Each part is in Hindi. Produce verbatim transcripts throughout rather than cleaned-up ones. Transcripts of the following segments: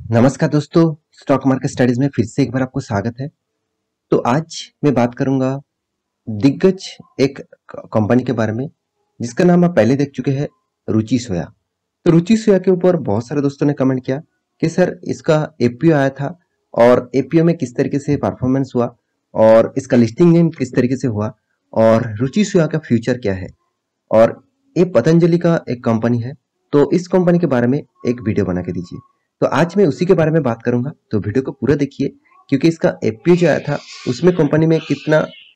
नमस्कार दोस्तों, स्टॉक मार्केट स्टडीज में फिर से एक बार आपको स्वागत है। तो आज मैं बात करूंगा दिग्गज एक कंपनी के बारे में जिसका नाम आप पहले देख चुके हैं, रुचि सोया। तो रुचि सोया के ऊपर बहुत सारे दोस्तों ने कमेंट किया कि सर इसका एपीओ आया था और एपीओ में किस तरीके से परफॉर्मेंस हुआ और इसका लिस्टिंग गेन किस तरीके से हुआ और रुचि सोया का फ्यूचर क्या है। और ये पतंजलि का एक कंपनी है, तो इस कंपनी के बारे में एक वीडियो बना के दीजिए। तो आज मैं उसी के बारे में बात करूंगा, तो वीडियो को पूरा देखिए क्योंकि इसका एपीओ जो आया था उसमें कंपनी में कितना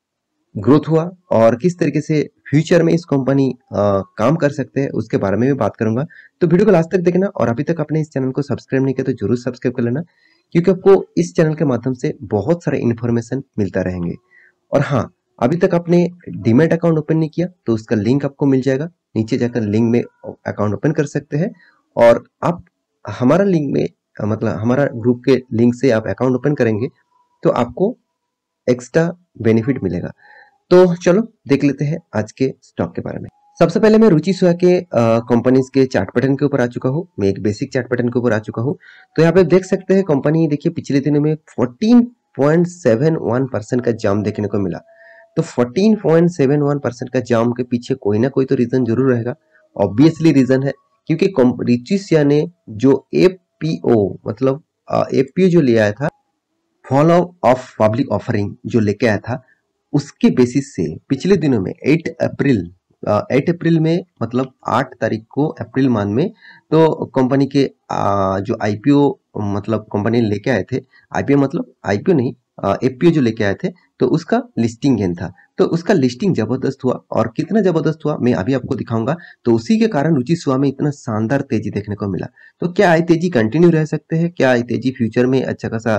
ग्रोथ हुआ और किस तरीके से फ्यूचर में इस कंपनी काम कर सकते हैं उसके बारे में भी बात करूंगा। तो वीडियो को लास्ट तक देखना और अभी तक आपने इस चैनल को सब्सक्राइब नहीं किया तो जरूर सब्सक्राइब कर लेना, क्योंकि आपको इस चैनल के माध्यम से बहुत सारे इन्फॉर्मेशन मिलता रहेंगे। और हाँ, अभी तक आपने डीमैट अकाउंट ओपन नहीं किया तो उसका लिंक आपको मिल जाएगा, नीचे जाकर लिंक में अकाउंट ओपन कर सकते हैं। और आप हमारा लिंक में मतलब हमारा ग्रुप के लिंक से आप अकाउंट ओपन करेंगे तो आपको एक्स्ट्रा बेनिफिट मिलेगा। तो चलो देख लेते हैं आज के स्टॉक के बारे में। सबसे पहले मैं रुचि सोया के कंपनीज के चार्ट पैटर्न के ऊपर आ चुका हूँ, मैं एक बेसिक चार्ट पैटर्न के ऊपर आ चुका हूँ। तो यहाँ पे देख सकते हैं कंपनी, देखिए पिछले दिनों में चौदह पॉइंट सात एक परसेंट का जंप देखने को मिला। तो चौदह पॉइंट सात एक परसेंट का जंप के पीछे कोई ना कोई तो रीजन जरूर रहेगा। ऑब्वियसली रीजन है क्योंकि रुचि सोया ने जो एपीओ मतलब एपीओ जो ले आया था, फॉलो ऑफ पब्लिक ऑफरिंग जो लेके आया था, उसके बेसिस से पिछले दिनों में आठ अप्रैल आठ अप्रैल में मतलब आठ तारीख को अप्रैल मंथ में तो कंपनी के आ, जो आईपीओ मतलब कंपनी लेके आए थे, आईपीओ मतलब आईपीओ नहीं एपीओ जो लेके आए थे, तो उसका लिस्टिंग गेन था। तो उसका लिस्टिंग जबरदस्त हुआ और कितना जबरदस्त हुआ मैं अभी आपको दिखाऊंगा। तो उसी के कारण रुचि सोया में इतना शानदार तेजी देखने को मिला। तो क्या आई तेजी कंटिन्यू रह सकते हैं, क्या आई तेजी फ्यूचर में अच्छा खासा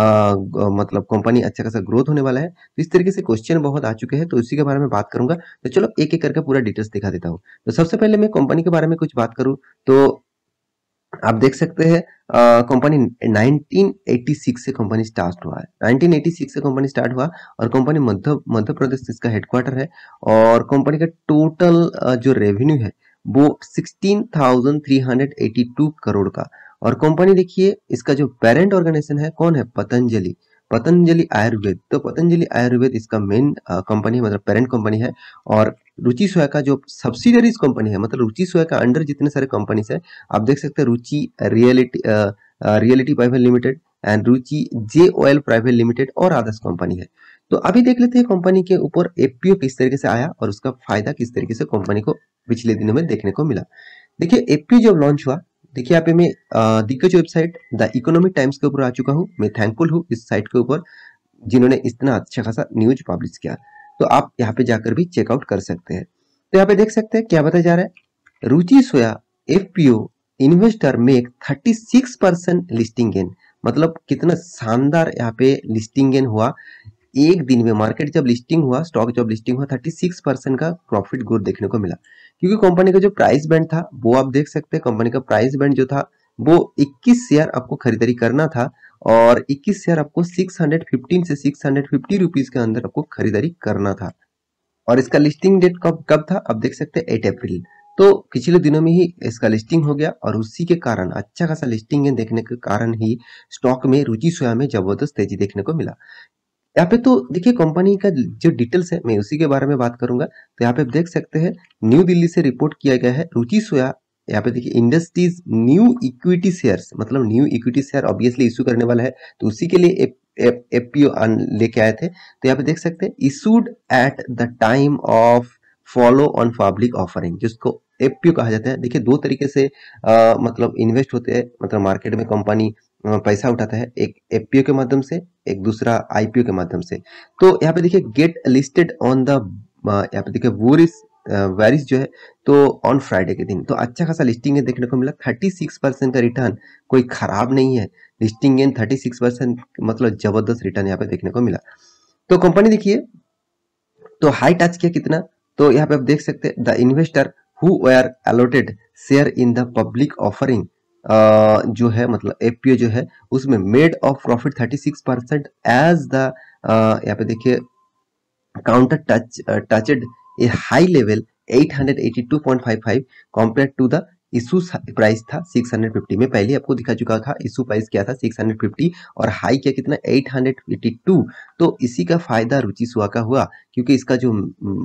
मतलब कंपनी अच्छा खासा ग्रोथ होने वाला है, तो इस तरीके से क्वेश्चन बहुत आ चुके हैं, तो इसी के बारे में बात करूंगा। तो चलो एक एक करके पूरा डिटेल्स दिखा देता हूँ। तो सबसे पहले मैं कंपनी के बारे में कुछ बात करूँ तो आप देख सकते हैं कंपनी नाइनटीन एटी सिक्स से कंपनी स्टार्ट हुआ है। नाइनटीन एटी सिक्स से कंपनी स्टार्ट हुआ और कंपनी मध्य मध्य प्रदेश इसका हेडक्वार्टर है। और कंपनी का टोटल जो रेवेन्यू है वो sixteen thousand three hundred eighty two crore का। और कंपनी देखिए इसका जो पेरेंट ऑर्गेनाइजेशन है कौन है, पतंजलि पतंजलि आयुर्वेद। तो पतंजलि आयुर्वेद इसका मेन कंपनी मतलब पेरेंट कंपनी है। और रुचि सोया का जो सब्सिडरीज कंपनी है मतलब रुचि सोया का अंडर जितने सारे कंपनीज है आप देख सकते हैं, Ruchi reality reality private limited and Ruchi J oil private limited और अदर्स कंपनी है। तो अभी देख लेते हैं कंपनी के ऊपर एपीओ किस तरीके से आया और उसका फायदा किस तरीके से कंपनी को पिछले दिनों में देखने को मिला। देखिए एपीओ जब लॉन्च हुआ, देखिए यहाँ पे मैं दिग्गज वेबसाइट द इकोनॉमिक टाइम्स के ऊपर आ चुका हूँ। मैं थैंकफुल हूँ इस साइट के ऊपर जिन्होंने इतना अच्छा खासा न्यूज पब्लिश किया। तो आप यहाँ पे जाकर भी चेकआउट कर सकते हैं। तो यहाँ पे देख सकते हैं क्या बताया जा रहा है, Ruchi soya FPO investor make thirty six percent listing gain. मतलब कितना शानदार यहाँ पे लिस्टिंग गेन हुआ एक दिन में। मार्केट जब लिस्टिंग हुआ, स्टॉक जब लिस्टिंग हुआ, थर्टी सिक्स परसेंट का प्रॉफिट ग्रोथ देखने को मिला। क्योंकि कंपनी का जो प्राइस बैंड था वो आप देख सकते हैं, कंपनी का प्राइस बैंड जो था वो इक्कीस शेयर आपको खरीदारी करना था और इक्कीस शेयर आपको सिक्स हंड्रेड फिफ्टीन से सिक्स हंड्रेड फिफ्टी रुपीस के अंदर आपको खरीदारी करना था। और इसका लिस्टिंग डेट कब कब था आप देख सकते हैं, एट अप्रैल। तो पिछले दिनों में ही इसका लिस्टिंग हो गया और उसी के कारण अच्छा खासा लिस्टिंग देखने के कारण ही स्टॉक में रुचि सोया में जबरदस्त तेजी देखने को मिला। यहाँ पे तो देखिए कंपनी का जो डिटेल्स है मैं उसी के बारे में बात करूंगा। तो यहाँ पे आप देख सकते हैं न्यू दिल्ली से रिपोर्ट किया गया है रुचि सोया। यहाँ पे देखिए इंडस्ट्रीज न्यू इक्विटी शेयर्स मतलब new equity share obviously issue करने वाला है, तो उसी के लिए एपीओ लेके आए थे। तो यहाँ पे देख सकते हैं issued at the time of follow on public offering, जिसको एपीओ कहा जाता है। देखिए दो तरीके से आ, मतलब इन्वेस्ट होते हैं, मतलब मार्केट में कंपनी पैसा उठाता है, एक एपीओ के माध्यम से, एक दूसरा आईपीओ के माध्यम से। तो यहाँ पे देखिए गेट लिस्टेड ऑन द, यहाँ पे देखिए वोरिस वेरिस जो है तो ऑन फ्राइडे के दिन। तो अच्छा खासा लिस्टिंग देखने को मिला, थर्टी सिक्स परसेंट का रिटर्न कोई खराब नहीं है। Listing gain thirty six percent मतलब जबरदस्त रिटर्न यहाँ पे देखने को मिला। तो कंपनी देखिए तो हाई टच किया कितना, तो यहाँ पे आप देख सकते हैं the investor who were allotted share in the public offering जो है मतलब एपीओ जो है उसमें made of profit thirty six percent as the, यहाँ पे देखिए counter touch touched a high level at hundred eighty two point five five compared to the issue price था सिक्स हंड्रेड फिफ्टी में पहले आपको दिखा चुका था। इशू प्राइस क्या था सिक्स हंड्रेड फिफ्टी और हाई क्या कितना एट हंड्रेड एटी टू। तो इसी का फायदा रुचि सुहा का हुआ क्योंकि इसका जो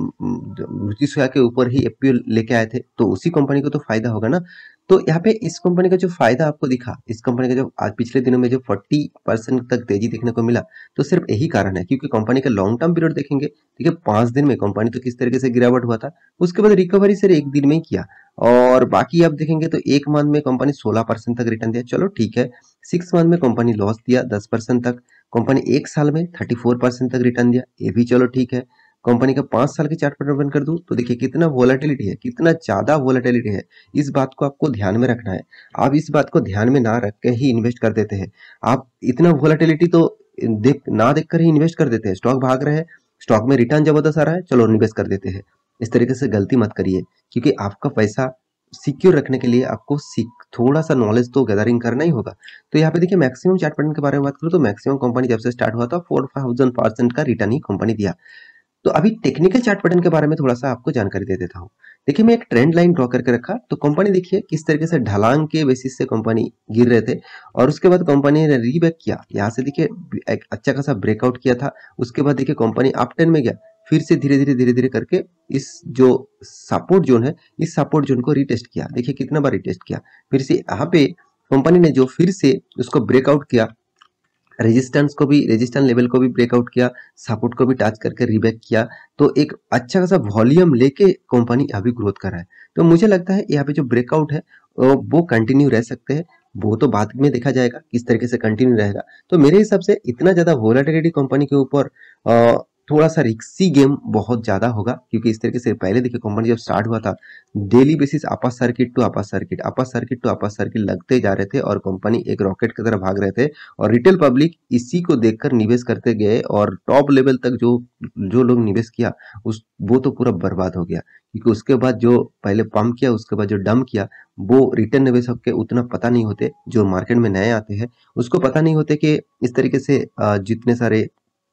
रुचि सुहा के ऊपर ही एफपीओ लेके आए थे तो उसी कंपनी को तो फायदा होगा ना। तो यहाँ पे इस कंपनी का जो फायदा आपको दिखा, इस कंपनी का जो आज पिछले दिनों में जो फोर्टी परसेंट तक तेजी देखने को मिला, तो सिर्फ यही कारण है क्योंकि कंपनी का लॉन्ग टर्म पीरियड देखेंगे, ठीक है, पांच दिन में कंपनी तो किस तरीके से गिरावट हुआ था, उसके बाद रिकवरी सिर्फ एक दिन में ही किया। और बाकी आप देखेंगे तो एक मंथ में कंपनी सोलह परसेंट तक रिटर्न दिया, चलो ठीक है। सिक्स मंथ में कंपनी लॉस दिया दस परसेंट तक। कंपनी एक साल में थर्टी फोर परसेंट तक रिटर्न दिया, ये भी चलो ठीक है। कंपनी का पांच साल के चार्ट पैटर्न ओपन कर दूं तो देखिए कितना वोलेटिलिटी है, कितना ज्यादा वोलेटिलिटी है। इस बात को आपको ध्यान में रखना है। आप इस बात को ध्यान में ना रख के ही इन्वेस्ट कर देते हैं। आप इतना वोलेटिलिटी तो देख ना देख कर ही इन्वेस्ट कर देते हैं। स्टॉक भाग रहे हैं, स्टॉक में रिटर्न जबरदस्त आ रहा है, चलो इन्वेस्ट कर देते हैं। इस तरीके से गलती मत करिए क्योंकि आपका पैसा सिक्योर रखने के लिए आपको थोड़ा सा नॉलेज तो गैदरिंग करना ही होगा। तो यहाँ पे देखिए मैक्सिमम चार्ट पैटर्न के बारे में बात करूँ तो मैक्सिमम कंपनी जब से स्टार्ट हुआ था फोर थाउजेंड परसेंट का रिटर्न ही कंपनी दिया। तो अभी टेक्निकल चार्ट पैटर्न के बारे में थोड़ा सा आपको जानकारी दे देता हूँ। देखिए मैं एक ट्रेंड लाइन ड्रॉ करके रखा, तो कंपनी देखिए किस तरीके से ढलान के बेसिस से कंपनी गिर रहे थे और उसके बाद कंपनी ने रीबैक किया। यहाँ से देखिए एक अच्छा खासा ब्रेकआउट किया था, उसके बाद देखिए कंपनी अप टेन में गया, फिर से धीरे धीरे धीरे धीरे करके इस जो सपोर्ट जोन है, इस सपोर्ट जोन को रिटेस्ट किया। देखिए कितना बार रिटेस्ट किया, फिर से यहाँ पे कंपनी ने जो फिर से उसको ब्रेकआउट किया, रेजिस्टेंस को भी रेजिस्टेंस लेवल को भी ब्रेकआउट किया, सपोर्ट को भी टच करके रिबैक किया। तो एक अच्छा खासा वॉल्यूम लेके कंपनी अभी ग्रोथ कर रहा है। तो मुझे लगता है यहाँ पे जो ब्रेकआउट है वो कंटिन्यू रह सकते हैं, वो तो बाद में देखा जाएगा किस तरीके से कंटिन्यू रहेगा। तो मेरे हिसाब से इतना ज्यादा वोलेटिलिटी कंपनी के ऊपर थोड़ा सा रिक्सी गेम बहुत ज्यादा होगा क्योंकि इस तरीके से पहले देखिए कंपनी जब स्टार्ट हुआ था daily basis upper circuit to upper circuit upper circuit to upper circuit लगते जा रहे थे और कंपनी एक रॉकेट की तरह भाग रहे थे और रिटेल पब्लिक इसी को देखकर निवेश करते गए और टॉप लेवल तक जो जो लोग निवेश किया उस वो तो पूरा बर्बाद हो गया क्योंकि उसके बाद जो पहले पंप किया उसके बाद जो डंप किया वो रिटेल निवेशक के उतना पता नहीं होते, जो मार्केट में नए आते हैं उसको पता नहीं होते कि इस तरीके से जितने सारे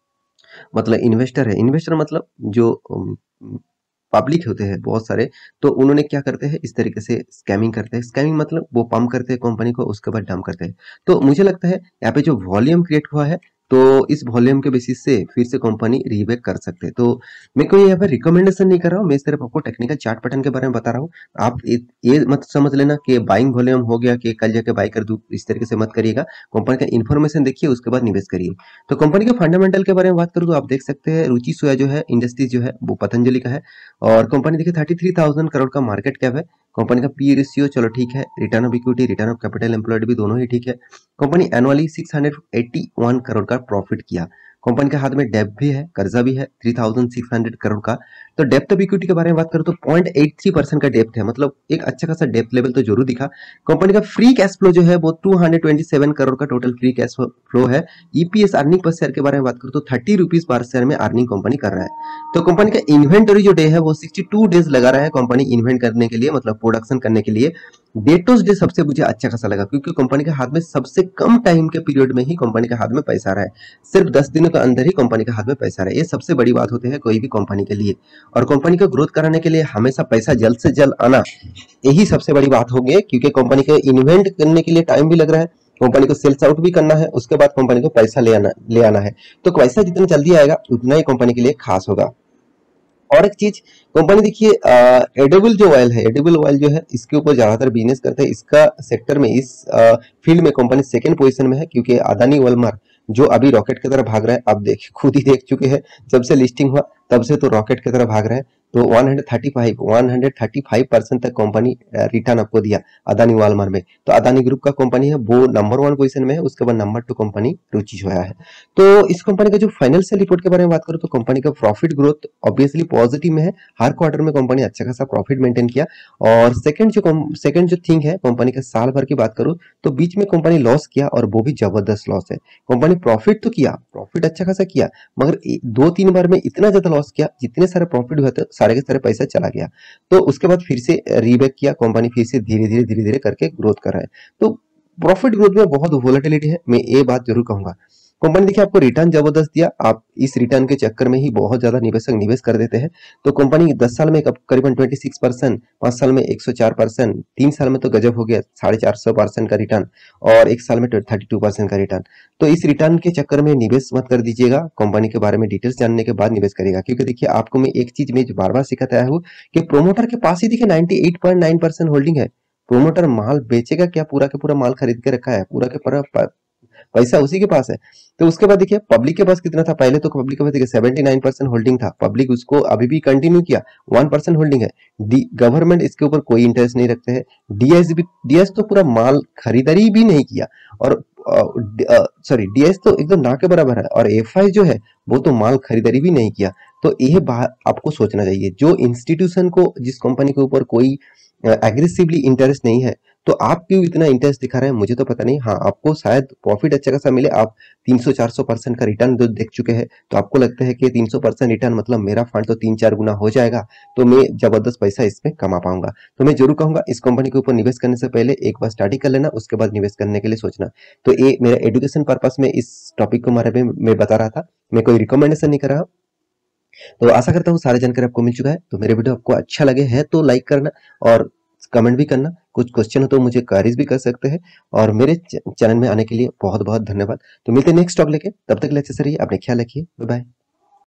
मतलब इन्वेस्टर है, इन्वेस्टर मतलब जो पब्लिक होते हैं बहुत सारे, तो उन्होंने क्या करते हैं इस तरीके से स्कैमिंग करते हैं। स्कैमिंग मतलब वो पंप करते हैं कंपनी को, उसके बाद डंप करते हैं। तो मुझे लगता है यहाँ पे जो वॉल्यूम क्रिएट हुआ है तो इस वॉल्यूम के बेसिस से फिर से कंपनी रीबैक कर सकते हैं। तो मैं कोई यहाँ पे रिकमेंडेशन नहीं कर रहा हूँ, मैं सिर्फ आपको टेक्निकल चार्ट पैटर्न के बारे में बता रहा हूँ। आप ये मत समझ लेना कि बाइंग वॉल्यूम हो गया कि कल जाके बाई कर दूं, इस तरीके से मत करिएगा। कंपनी का इन्फॉर्मेशन देखिए उसके बाद निवेश करिए। तो कंपनी के फंडामेंटल के बारे में बात करूँ तो आप देख सकते हैं रुचि सोया जो है इंडस्ट्रीज जो है वो पतंजलि का है और कंपनी देखिए थर्टी थ्री थाउजेंड करोड़ का मार्केट कैप है। कंपनी का पी रेशियो चलो ठीक है, return of equity return of capital employed भी दोनों ही ठीक है। Company annually six hundred eighty one crore का प्रॉफिट किया। कंपनी के हाथ में डेब्ट भी है, कर्जा भी है three thousand six hundred crore का। तो डेप्थ ऑफ इक्विटी के बारे में बात करूं तो पॉइंट एट थ्री परसेंट का डेप्थ है, मतलब एक अच्छा खासा डेप्थ लेवल तो जरूर दिखा। कंपनी का फ्री कैश फ्लो जो है वो two hundred twenty seven crore का टोटल फ्री कैश फ्लो है। ईपीएस अर्निंग पर शेयर के बारे में बात करूं तो थर्टी रुपीज पर शेयर में अर्निंग कंपनी कर रहा है। तो कंपनी का इन्वेंटरी जो डे है वो सिक्सटी टू डेज लगा रहा है कंपनी इन्वेंट करने के लिए, मतलब प्रोडक्शन करने के लिए। डेटोस डे सबसे मुझे अच्छा खासा लगा क्योंकि कंपनी के हाथ में सबसे कम टाइम के पीरियड में ही कंपनी के हाथ में पैसा आ रहा है, सिर्फ दस दिनों के अंदर ही कंपनी के हाथ में पैसा आ रहा है। ये सबसे बड़ी बात होती है कोई भी कंपनी के लिए, और कंपनी को ग्रोथ कराने के लिए हमेशा पैसा जल्द से जल्द आना यही सबसे बड़ी बात होगी क्योंकि कंपनी के इन्वेंट करने के लिए टाइम भी लग रहा है, कंपनी को सेल्स आउट भी करना है, उसके बाद कंपनी को पैसा ले आना ले आना है। तो पैसा जितना जल्दी आएगा उतना ही कंपनी के लिए खास होगा। और एक चीज कंपनी देखिए एडिबल जो ऑयल है, एडिबल ऑयल जो है इसके ऊपर ज्यादातर बिजनेस करते हैं। इसका सेक्टर में इस फील्ड में कंपनी सेकंड पोजीशन में है क्योंकि अदानी वालमार्ट जो अभी रॉकेट की तरह भाग रहा है, आप देख खुद ही देख चुके हैं जब से लिस्टिंग हुआ तब से तो रॉकेट की तरह भाग रहा है। तो one hundred thirty five one hundred thirty five percent तक कंपनी रिटर्न आपको दिया अदानी वालमार्ट में। तो अदानी ग्रुप का कंपनी है वो नंबर वन पोजीशन में है, उसके बाद number two company Ruchi soya है। तो इस कंपनी का जो फाइनेंशियल रिपोर्ट के बारे में बात करूं तो कंपनी का प्रॉफिट ग्रोथ ऑब्वियसली पॉजिटिव में है, हर क्वार्टर में कंपनी अच्छा खासा प्रॉफिट मेंटेन किया। और सेकंड जो सेकंड जो थिंग है कंपनी के साल भर की बात करूं तो बीच में कंपनी लॉस किया और वो भी जबरदस्त लॉस है। कंपनी प्रॉफिट तो किया, प्रॉफिट अच्छा खासा किया, मगर दो तीन बार में इतना ज्यादा लॉस किया जितने सारे प्रॉफिट हुए थे सारे के सारे पैसा चला गया। तो उसके बाद फिर से रीबैक किया, कंपनी फिर से धीरे धीरे धीरे धीरे करके ग्रोथ कर रहा है। तो प्रॉफिट ग्रोथ में बहुत वोलेटिलिटी है, मैं ये बात जरूर कहूंगा। कंपनी देखिए आपको रिटर्न जबरदस्त दिया, आप इस रिटर्न के चक्कर में ही बहुत ज्यादा निवेशक निवेश कर देते हैं। तो कंपनी दस साल में करीबन छब्बीस परसेंट, पांच साल में एक सौ चार परसेंट, तीन साल में तो गजब हो गया साढ़े चार सौ परसेंट का रिटर्न, और एक साल में थर्टी टू परसेंट का रिटर्न। तो इस रिटर्न के चक्कर में निवेश मत कर दीजिएगा, कंपनी के बारे में डिटेल्स जानने के बाद निवेश करिएगा। क्योंकि देखिए आपको मैं एक चीज में बार बार सिखाता आया हूँ कि प्रोमोटर के पास ही देखिए ninety eight point nine percent holding है। प्रोमोटर माल बेचेगा क्या? पूरा का पूरा माल खरीद के रखा है, पूरा के पूरा पैसा उसी के पास है। तो उसके बाद देखिए पब्लिक के पास कितना था, पहले तो पब्लिक के पास देखिए सेवेंटी नाइन परसेंट होल्डिंग था, पब्लिक उसको अभी भी कंटिन्यू किया, वन परसेंट होल्डिंग है। डी गवर्नमेंट इसके ऊपर कोई इंटरेस्ट नहीं रखते हैं। डीएस भी, डीएस तो पूरा माल खरीदारी भी नहीं किया, और सॉरी डीएस तो एकदम ना के बराबर है, और एफआई जो है वो तो माल खरीदारी भी नहीं किया। तो यह बात आपको सोचना चाहिए, जो इंस्टीट्यूशन को, जिस कंपनी के ऊपर कोई एग्रेसिवली इंटरेस्ट नहीं है, तो आप क्यों इतना इंटरेस्ट दिखा रहे हैं मुझे तो पता नहीं। हाँ, आपको शायद प्रॉफिट अच्छा खासा मिले, आप तीन सौ चार सौ परसेंट का रिटर्न जो देख चुके हैं, तो आपको लगता है कि तीन सौ परसेंट रिटर्न मतलब मेरा फंड तो तीन चार गुना हो जाएगा, तो मैं जबरदस्त पैसा इसमें कमा पाऊंगा। तो मैं जरूर कहूंगा इस कंपनी के ऊपर निवेश करने से पहले एक बार स्टडी कर लेना, उसके बाद निवेश करने के लिए सोचना। तो ये मेरा एजुकेशन पर्पस में इस टॉपिक को बारे में मैं बता रहा था, मैं कोई रिकमेंडेशन नहीं कर रहा। तो आशा करता हूँ सारी जानकारी आपको मिल चुका है। तो मेरे वीडियो आपको अच्छा लगे है तो लाइक करना, और कमेंट भी करना, कुछ क्वेश्चन हो तो मुझे क्वेरीज भी कर सकते हैं। और मेरे चैनल में आने के लिए बहुत बहुत धन्यवाद। तो मिलते हैं नेक्स्ट टॉक लेके, तब तक के लिए अच्छे से रहिए, अपने ख्याल रखिए, बाय बाय।